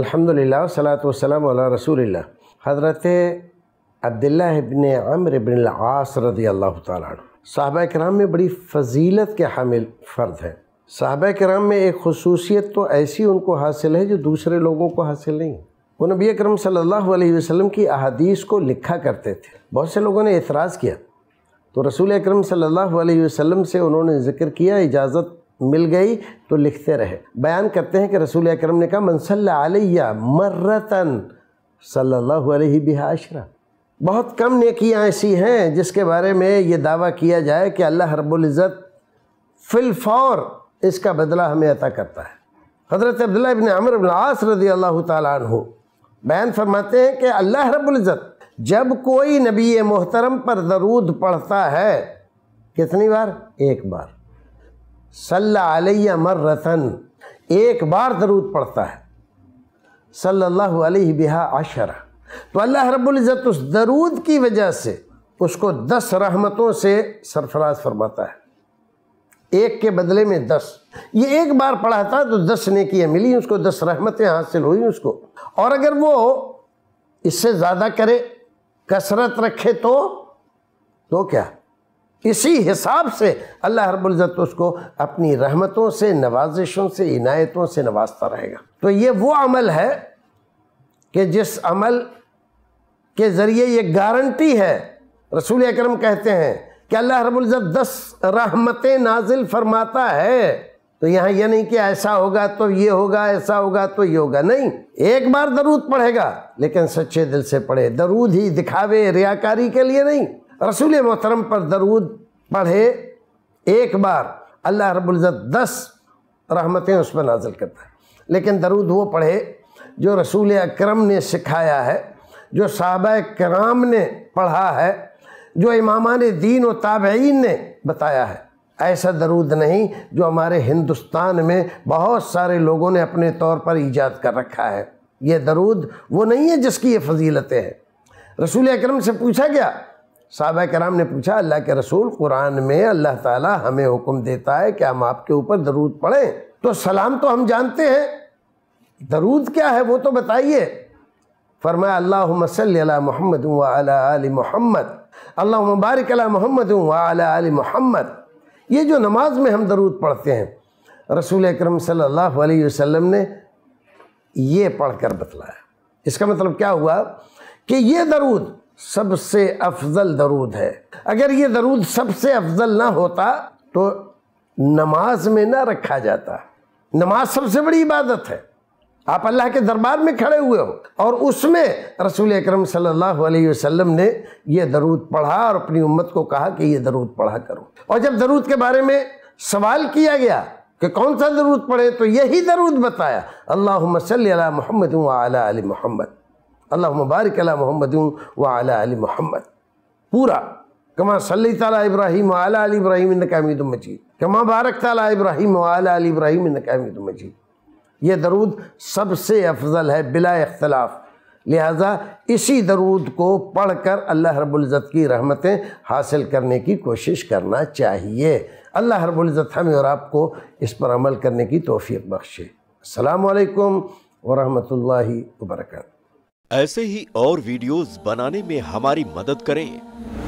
الحمدللہ والصلاۃ والسلام علی رسول اللہ۔ حضرت عبداللہ ابن عمرو ابن العاص رضی اللہ تعالیٰ عنہ صحابہ کرام میں بڑی فضیلت کے حامل فرد ہیں۔ صحابہ کرام میں ایک خصوصیت تو ایسی ان کو حاصل ہے جو دوسرے لوگوں کو حاصل نہیں۔ وہ نبی اکرم صلی اللہ علیہ وسلم کی احادیث کو لکھا کرتے تھے۔ بہت سے لوگوں نے اعتراض کیا تو رسول اکرم صلی اللہ علیہ وسلم سے انہوں نے ذکر کیا، اجازت مل گئی تو لکھتے رہے۔ بیان کرتے ہیں کہ رسول اکرم نے کہا من صلی علیہ مرتن صلی اللہ علیہ بہا عشرہ۔ بہت کم نیکیاں ایسی ہیں جس کے بارے میں یہ دعویٰ کیا جائے کہ اللہ رب العزت فی الفور اس کا بدلہ ہمیں عطا کرتا ہے۔ حضرت عبداللہ ابن عمرو ابن العاص رضی اللہ تعالیٰ عنہ بیان فرماتے ہیں کہ اللہ رب العزت جب کوئی نبی محترم پر درود پڑھتا ہے، کتنی بار؟ ایک بار۔ صلی علیہ مرتن، ایک بار درود پڑھتا ہے، صلی اللہ علیہ بہا عشرہ، تو اللہ رب العزت اس درود کی وجہ سے اس کو 10 رحمتوں سے سرفراز فرماتا ہے، ایک کے بدلے میں 10۔ یہ ایک بار پڑھا تھا تو 10 نیکیاں ملی اس کو، 10 رحمتیں حاصل ہوئی اس کو۔ اور اگر وہ اس سے زیادہ کرے، کثرت رکھے تو کیا؟ اسی حساب سے اللہ رب العزت اس کو اپنی رحمتوں سے، نوازشوں سے، عنایتوں سے نوازتا رہے گا۔ تو یہ وہ عمل ہے کہ جس عمل کے ذریعے یہ گارنٹی ہے، رسول اکرم کہتے ہیں کہ اللہ رب العزت 10 رحمتیں نازل فرماتا ہے۔ تو یہاں یہ نہیں کہ ایسا ہوگا تو یہ ہوگا، ایسا ہوگا تو یہ ہوگا، نہیں، ایک بار درود پڑھے گا لیکن سچے دل سے پڑھے، درود ہی دکھاوے ریاکاری کے لیے نہیں۔ رسول محترم پر درود پڑھے ایک بار، اللہ رب العزت 10 رحمتیں اس پر نازل کرتا ہے۔ لیکن درود وہ پڑھے جو رسول اکرم نے سکھایا ہے، جو صحابہ کرام نے پڑھا ہے، جو امامان دین و تابعین نے بتایا ہے۔ ایسا درود نہیں جو ہمارے ہندوستان میں بہت سارے لوگوں نے اپنے طور پر ایجاد کر رکھا ہے۔ یہ درود وہ نہیں ہے جس کی یہ فضیلتیں ہیں۔ رسول اکرم سے پوچھا گیا، صحابہ کرام نے پوچھا اللہ کے رسول، قرآن میں اللہ تعالیٰ ہمیں حکم دیتا ہے کہ ہم آپ کے اوپر درود پڑھیں، تو سلام تو ہم جانتے ہیں، درود کیا ہے وہ تو بتائیے۔ فرمایا اللہم صلی علی محمد وعلی آل محمد، اللہم بارک علی محمد وعلی آل محمد۔ یہ جو نماز میں ہم درود پڑھتے ہیں، رسول اکرم صلی اللہ علیہ وسلم نے یہ پڑھ کر بتلایا۔ اس کا مطلب کیا ہوا کہ یہ درود سب سے افضل درود ہے۔ اگر یہ درود سب سے افضل نہ ہوتا تو نماز میں نہ رکھا جاتا۔ نماز سب سے بڑی عبادت ہے، آپ اللہ کے دربار میں کھڑے ہوئے ہو، اور اس میں رسول اکرم صلی اللہ علیہ وسلم نے یہ درود پڑھا اور اپنی امت کو کہا کہ یہ درود پڑھا کرو۔ اور جب درود کے بارے میں سوال کیا گیا کہ کون سا درود پڑھے تو یہی درود بتایا، اللہم صلی علی محمد وعلی آل محمد، اللہم بارک علی محمد وعلی آل محمد، پورا کما صلیت علی ابراہیم وعلی آل ابراہیم انک حمید مجید، کما بارکت علی ابراہیم وعلی آل ابراہیم انک حمید مجید۔ یہ درود سب سے افضل ہے بلا اختلاف، لہٰذا اسی درود کو پڑھ کر اللہ رب العزت کی رحمتیں حاصل کرنے کی کوشش کرنا چاہیے۔ اللہ رب العزت ہمیں اور آپ کو اس پر عمل کرنے کی توفیق بخشے۔ السلام علیکم ورحمۃ اللہ وبرکاتہ۔ ایسے ہی اور ویڈیوز بنانے میں ہماری مدد کریں۔